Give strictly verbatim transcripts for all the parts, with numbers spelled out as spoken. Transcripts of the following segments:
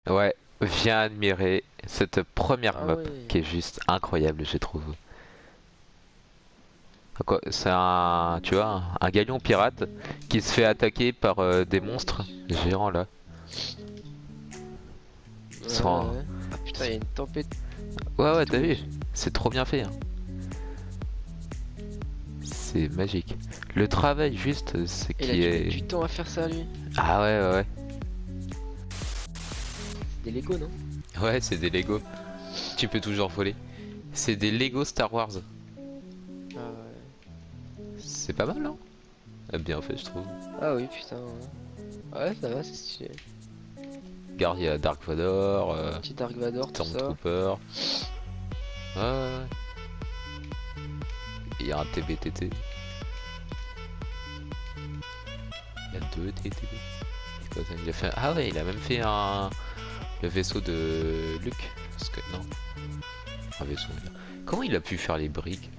Ouais, viens admirer cette première Ah map ouais. qui est juste incroyable, je trouve. Quoi, c'est un, tu vois, un, un galion pirate qui se fait attaquer par euh, des monstres géants là. Ouais, Sans... ouais. Ah putain, il y a une tempête Ouais, qui ouais, t'as vu? touche. C'est trop bien fait, hein. C'est magique. Le travail juste, c'est Et il a qui dû mettre est... du temps à faire ça lui. Ah ouais, ouais, C'est des Lego, non? ouais. Ouais, c'est des Lego. Tu peux toujours voler. C'est des Lego Star Wars. Ah ouais. C'est pas mal, hein? Ah, bien fait, je trouve. Ah oui, putain. Ouais, ça va, c'est stylé. Regarde, il y a Dark Vador, euh, Petit Dark Vador, tout ça. Stormtrooper. Ouais, ouais, ouais. Il y a un T B T T. Il y a deux T T T. C'est quoi ça? Il a fait... Ah ouais, il a même fait un... le vaisseau de Luke. Parce que... Non. Un vaisseau. Comment il a pu faire les briques?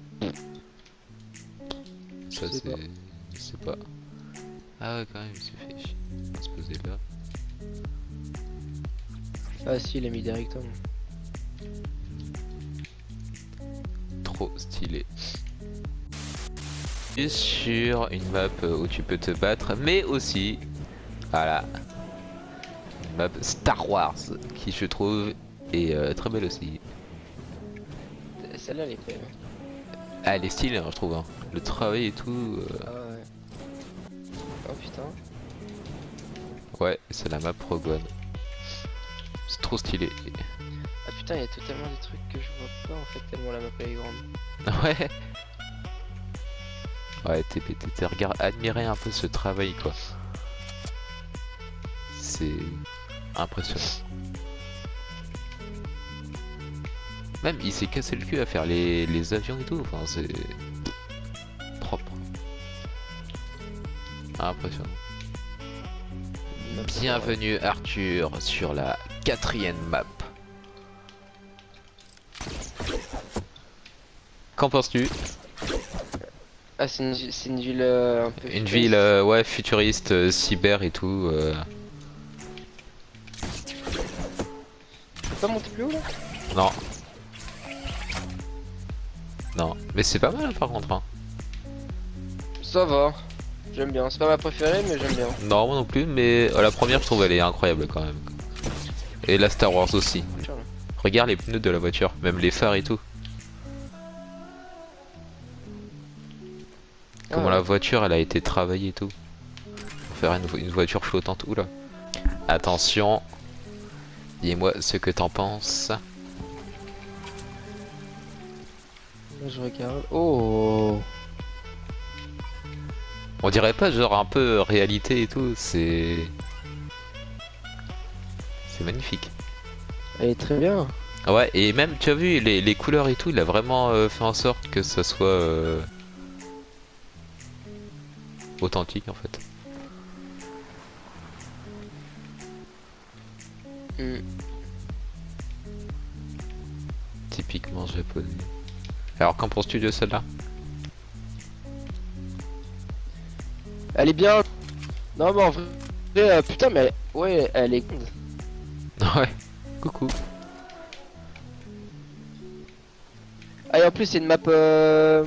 Je Ça, sais c'est... pas. Je sais pas. Ah ouais, quand même, il s'est fait chier. On va se poser là. Ah si, il a mis directement. Trop stylé. Et sur une map où tu peux te battre, mais aussi... Voilà. Une map Star Wars, qui je trouve est euh, très belle aussi. Celle-là, elle est belle. Ah, elle est stylée, hein, je trouve. Hein. Le travail et tout. euh, Ah ouais. Oh putain. Ouais, c'est la map Rogue One. C'est trop stylé. Ah putain, il y a totalement des trucs que je vois pas en fait, tellement la map elle est grande. Ouais. Ouais, T P T T, regarde, admirer un peu ce travail, quoi. C'est impressionnant. Même, il s'est cassé le cul à faire les, les avions et tout. Enfin, c'est propre. Impressionnant. Une map Star Wars. Bienvenue, Arthur, sur la quatrième map. Qu'en penses-tu? Ah, c'est une, c'est une ville euh, un peu Une futuriste. ville, euh, ouais, futuriste, euh, cyber et tout. euh, Tu peux pas monter plus haut là? Non, non. Mais c'est pas mal, par contre, hein. Ça va. J'aime bien. C'est pas ma préférée, mais j'aime bien. Non, moi non plus, mais euh, la première, je trouve, elle est incroyable, quand même. Et la Star Wars aussi. Tiens, là. Regarde les pneus de la voiture, même les phares et tout. Ah Comment la ouais. voiture, elle a été travaillée et tout. Pour faire une, vo- une voiture flottante. Oula. Attention. Dis-moi ce que t'en penses. Là, je regarde. Oh. On dirait pas genre un peu réalité et tout, c'est... C'est magnifique. Elle est très bien. Ouais, et même, tu as vu, les, les couleurs et tout, il a vraiment euh, fait en sorte que ça soit euh, authentique en fait. Hmm. Typiquement japonais. Alors qu'en penses-tu de celle-là? Elle est bien. Non, mais en vrai, euh, putain, mais elle- ouais, elle est grande. Ouais, coucou. Ah, et en plus, c'est une map. Euh...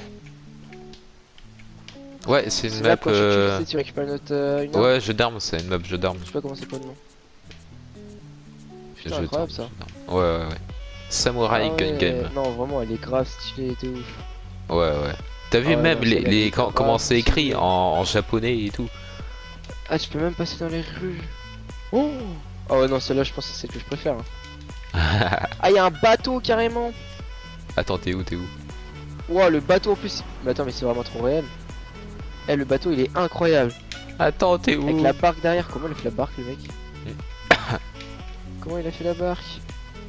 Ouais, c'est C'est une une map... map quand tu, tu, euh, sais, tu récupères une autre, euh, une arme. Ouais, jeu d'armes, c'est une map jeu d'armes. Je sais pas comment c'est quoi le nom. Putain, Jeu d'armes, incroyable ça. jeu d'armes. Ouais, ouais, ouais. Samurai Ah Gun ouais, Game. non, vraiment, elle est grave stylée et de ouf. Ouais, ouais. T'as Ah vu ouais, même non, les, celle-là, elle les, est quand- comment grave c'est écrit stylée. en, en japonais et tout. Ah, tu peux même passer dans les rues. Oh. Ah ouais, non, celle-là, je pense que c'est celle que je préfère. Hein. Ah, il y a un bateau carrément. Attends, t'es où, t'es où? Ouah, le bateau en plus. Mais attends, mais c'est vraiment trop réel. Eh, le bateau, il est incroyable. Attends, t'es Avec où? la barque derrière. Comment il a fait la barque, le mec? Comment il a fait la barque?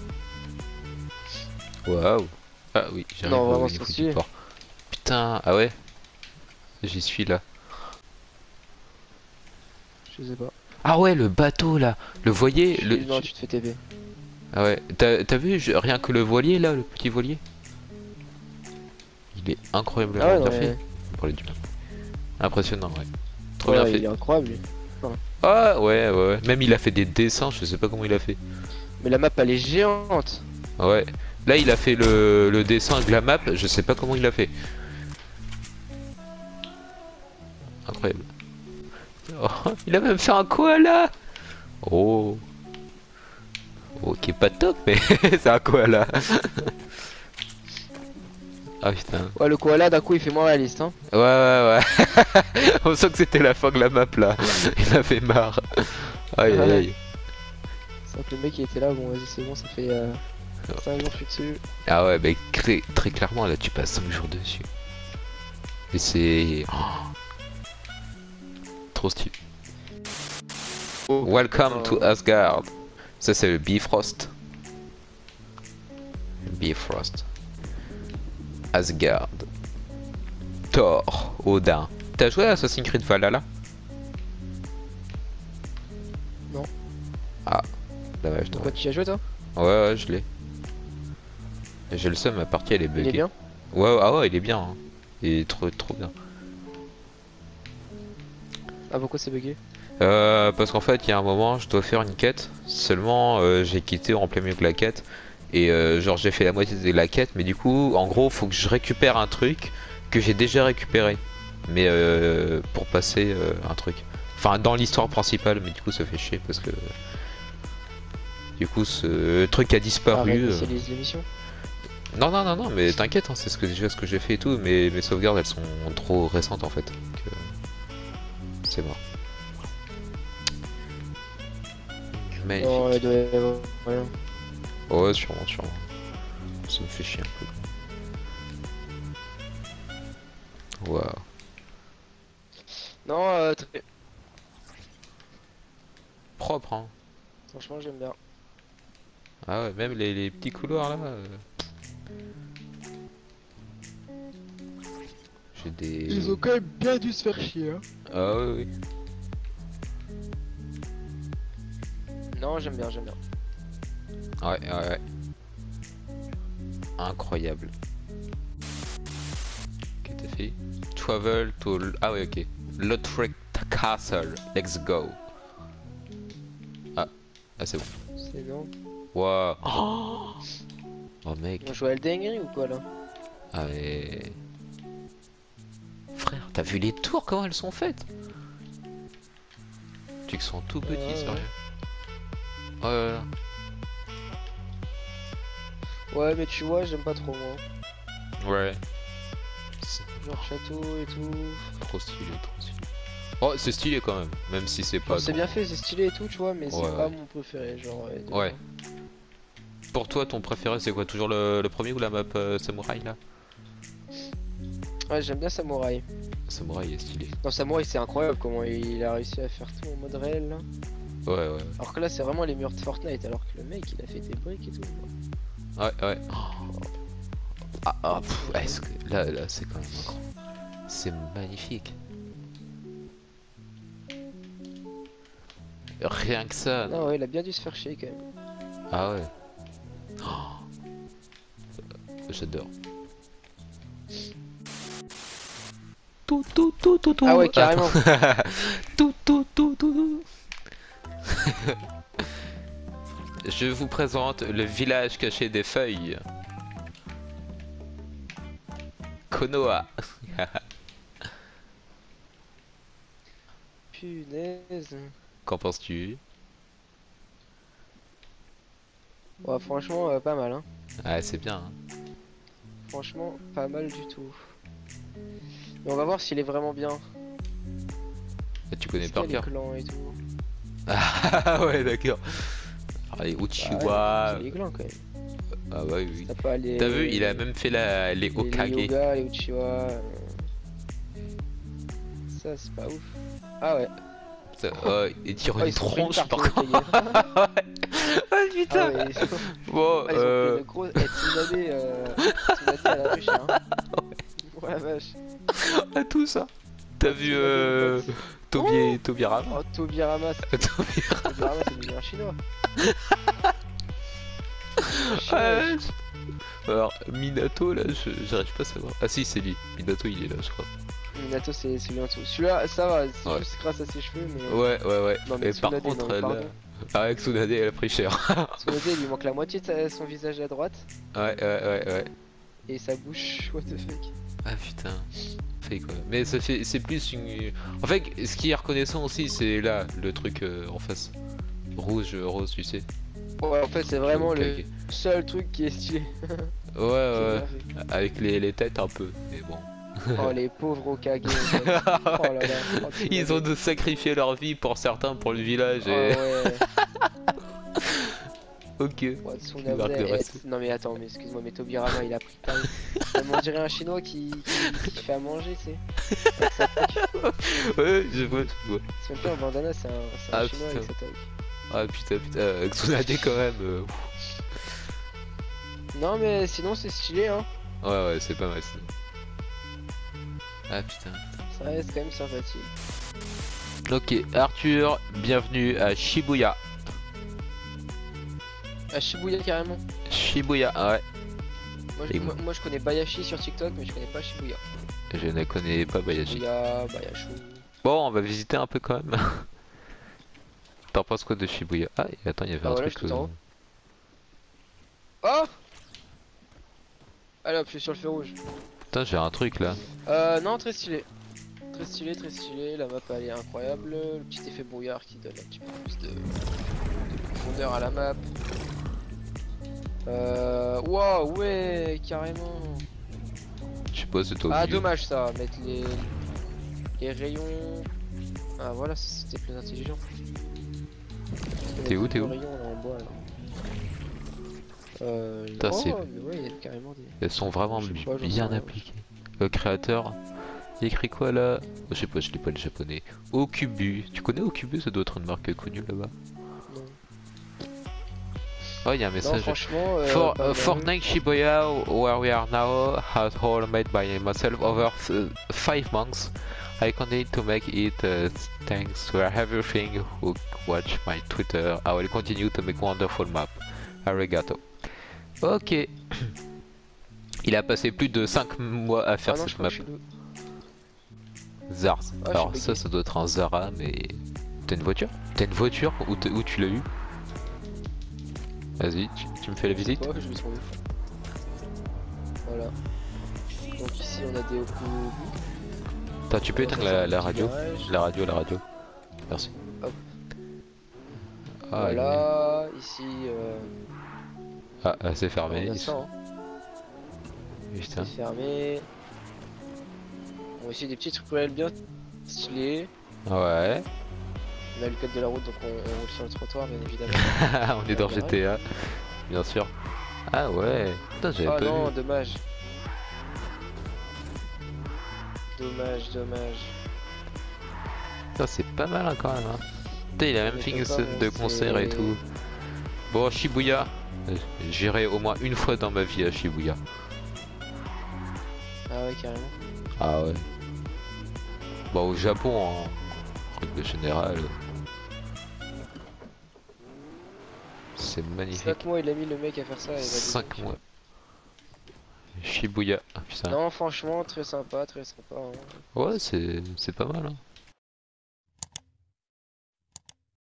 Waouh. Ah oui, j'arrive Non, au vraiment, niveau c'est du stylé. port. Putain, ah ouais? J'y suis là. Je sais pas. Ah ouais, le bateau là. Le voilier, Je le... suis- Non, tu te fais T P. Ah ouais, t'as t'as vu je- rien que le voilier là, le petit voilier? Il est incroyablement Ah ouais, non, bien fait. mais... Pour les du Impressionnant, ouais. Trop Ouais, bien il fait. est incroyable lui. Ah ouais, ouais, ouais. Même il a fait des dessins, je sais pas comment il a fait. Mais la map elle est géante. Ouais. Là il a fait le, le dessin avec la map, je sais pas comment il a fait. Incroyable. Oh, il a même fait un koala. Oh. Oh, qui est pas top, mais c'est un koala. Ah putain. Ouais, le koala d'un coup il fait moins réaliste, hein. Ouais, ouais, ouais. On sent que c'était la fin de la map là. Il a fait marre. Aïe, aïe, aïe. C'est vrai que le mec il était là, bon vas-y c'est bon, ça fait euh, cinq jours que je suis dessus. Ah ouais, mais très, très clairement là, tu passes cinq jours dessus. Et c'est... Oh. Trop stylé. Oh. Welcome Oh. to Asgard. Ça c'est le Bifrost. Bifrost. Asgard. Thor. Odin. T'as joué à Assassin's Creed Valhalla? Non. Ah, dommage. Pourquoi tu y as joué toi? Ouais, ouais, je l'ai. J'ai le seum, ma partie elle est buggée. Il est bien? Ouais, ah ouais, il est bien. Hein. Il est trop, trop bien. Ah pourquoi c'est bugué? Euh, parce qu'en fait, il y a un moment, je dois faire une quête. Seulement, euh, j'ai quitté en plein milieu de la quête. Et euh, genre, j'ai fait la moitié de la quête. Mais du coup, en gros, faut que je récupère un truc que j'ai déjà récupéré. Mais euh, pour passer euh, un truc. Enfin, dans l'histoire principale. Mais du coup, ça fait chier parce que... Du coup, ce truc a disparu. Ah, euh... les émissions. Non, non, non, non, mais t'inquiète, hein, c'est ce que, déjà ce que j'ai fait et tout. Mais mes sauvegardes, elles sont trop récentes en fait. Donc, euh, c'est mort. Magnifique. Non, il doit y avoir rien. Ouais, sûrement, sûrement. Ça me fait chier un peu. Waouh. Non, euh, très... Propre, hein. franchement j'aime bien. Ah ouais, même les, les petits couloirs là. Euh... J'ai des... Ils ont quand même bien dû se faire chier, hein. Ah ouais, oui. Non, j'aime bien, j'aime bien. Ouais, ouais, ouais. Incroyable. Qu'est-ce que t'as fait? Travel to... Ah ouais, ok. Lothric Castle. Let's go. Ah, ah c'est bon. C'est non. Waouh. Oh, oh mec. On joue à Elden Ring ou quoi là? Ah mais... Frère, t'as vu les tours, comment elles sont faites? Tu que sont tout petits, Euh, sérieux. Oh là là. Ouais, mais tu vois, j'aime pas trop moi. Ouais. C'est Genre château et tout. trop stylé, trop stylé. Oh, c'est stylé quand même, même si c'est pas... Genre, c'est bien fait, c'est stylé et tout, tu vois, mais Ouais, c'est pas ouais. mon préféré, genre. Ouais. de- Ouais. Pour toi, ton préféré, c'est quoi? Toujours le, le premier ou la map euh, Samouraï, là? Ouais, j'aime bien Samouraï. Samouraï est stylé. Non, Samouraï, c'est incroyable comment il a réussi à faire tout en mode réel là. Ouais, ouais. Alors que là, c'est vraiment les murs de Fortnite, alors que le mec, il a fait des briques et tout. Ouais, ouais. Oh. Ah, ah, pff, est-ce que... Là, là, c'est quand même incroyable. C'est magnifique. Rien que ça. Non, ouais, il a bien dû se faire chier quand même. Ah ouais. Oh. J'adore. Tout, tout, tout, tout, tout. Ah ouais, carrément. Attends. Tout, tout, tout, tout, tout. Je vous présente le village caché des feuilles. Konoha. Punaise. Qu'en penses-tu? Ouais, franchement, euh, pas mal, hein. Ah, c'est bien. Hein. Franchement, pas mal du tout. Mais on va voir s'il est vraiment bien. Ah, tu connais Est-ce par qu'il y a cœur. les clans et tout. Ah ouais, d'accord. Ah, les Bah Uchiwa. ouais, c'est les clans quand même. Ah ouais, oui. T'as pas les... T'as vu, il a même fait la... les les, Hokage. les Yoga, les Uchiwa. euh, Ça, c'est pas ouf. Ah ouais. Ça, oh, et tire Oh, une ils sont pris une tronche tarte, par les contre. Hokage. Ah putain. Ah ouais, ils sont... Bon, Ah, ils ont euh... pris une grosse... Eh, Tsunade, euh... Tsunade à la ruche, hein. Ouais, la vache. à tout ça. T'as vu euh... Tobi Tobirama? Oh, Tobirama, c'est Tobirama. Tobirama, c'est devenu un chinois. Ouais. Alors, Minato là, je- j'arrive pas à savoir. Ah si, c'est lui. Minato il est là, je crois. Minato, c'est celui en dessous. Celui-là, ça va, c'est Ouais. juste grâce à ses cheveux, mais. Ouais, ouais, ouais. Non, mais Et par Tsunade, non, contre, mais là, pardon. avec Tsunade, elle a pris cher. Tsunade, il lui manque la moitié de sa- son visage à droite Ouais, ouais, ouais, ouais. et sa bouche. What the fuck. Ah putain. Fait quoi. Mais ça fait, c'est plus une. En fait, ce qui est reconnaissant aussi, c'est là, le truc euh, en face. Rouge, rose, tu sais. Ouais, en fait, c'est vraiment le Ok. seul truc qui est stylé. Ouais, Qui est ouais. bien fait. Avec les, les têtes un peu, mais bon. Oh, les pauvres Okage. en fait. Oh là là. Oh, Ils Tsunade. ont de sacrifier leur vie pour certains pour le village Oh, et. ouais. Ok. Ouais, Tsunade, Marque de eh, respect. non mais attends, mais excuse-moi, mais Tobirama il a pris Paris. Même on dirait un chinois qui, qui, qui fait à manger, tu sais. Avec sa toque. Ouais, je vois, je vois. C'est même pas un bandana, c'est un, c'est un Ah, chinois putain. avec sa toque. Ah putain, putain, avec Tsunade quand même. euh, Non mais sinon c'est stylé, hein. Ouais, ouais, c'est pas mal sinon. Ah putain. Ça reste quand même sympathique. Ok, Arthur, bienvenue à Shibuya. À Shibuya carrément. Shibuya, ouais. Moi je, Et moi, moi, je connais Bayashi sur TikTok, mais je connais pas Shibuya. Je ne connais pas Bayashi. Shibuya, Bayashu. Bon, on va visiter un peu quand même. T'en penses quoi de Shibuya? Ah, et attends, il y avait Ah, un voilà, truc. je suis tout en euh, haut. Oh. Allez hop, je suis sur le feu rouge. Putain, j'ai un truc là. Euh, non, très stylé. Très stylé, très stylé. La map elle est incroyable. Le petit effet brouillard qui donne un petit peu plus de, de profondeur à la map. Euh. Waouh, ouais, carrément. Je sais pas, c'est toi. Ah, au milieu. dommage ça. Mettre les, les rayons. Ah, voilà, c'était plus intelligent. T'es où, t'es Les où rayons là en bois là. Euh. Putain, oh, c'est- mais ouais, il y a carrément des. Elles sont vraiment Je sais bi- pas, j'en sais bien rien. appliquées. Le créateur, il écrit quoi là? Je sais pas, je lis pas le japonais. Okubu. Tu connais Okubu? Ça doit être une marque connue là-bas. Non, Oh, il y a un non message. franchement. Euh, For, pas uh, mal. Fortnite Shibuya, where we are now, has all made by myself over uh, five months. I continue to make it. Uh, thanks for everything who watch my Twitter. I will continue to make wonderful map. Arigato. Ok. Il a passé plus de cinq mois à faire Ah non, je cette crois map. que je suis deux. Zars. Ah, je Alors suis ça, bugué. ça doit être un Zara, mais... T'as une voiture? T'as une voiture? Où, t'es- où tu l'as eu? Vas-y, tu, tu me fais la Je sais visite? pas, je me suis rendu. Voilà. Donc ici on a des Okubu. Attends, tu peux éteindre la, la radio? La radio, la radio. Merci. Hop. Ah, il est- Voilà, ici euh, ah, ah, c'est on fermé. a ça, hein. Putain. C'est fermé. On a aussi des petits trucs pour aller bien stylés. Ouais. On a le code de la route donc on, on roule sur le trottoir bien évidemment. On est dans G T A, bien sûr. Ah ouais. Putain, j'avais Ah pas non, vu. dommage. Dommage, dommage. Putain, c'est pas mal hein, quand même. Hein. Putain, il a même Mais fait faut une pas scène de monter. concert et tout. Bon, Shibuya. Euh, J'irai au moins une fois dans ma vie à Shibuya. Ah ouais, carrément. Ah ouais. Bon, au Japon, en règle générale, c'est magnifique. cinq mois il a mis le mec à faire ça. et il va cinq défoncer. mois. Shibuya. Ah, putain. Non, franchement, très sympa, très sympa. hein. Ouais, c'est c'est pas mal. Hein.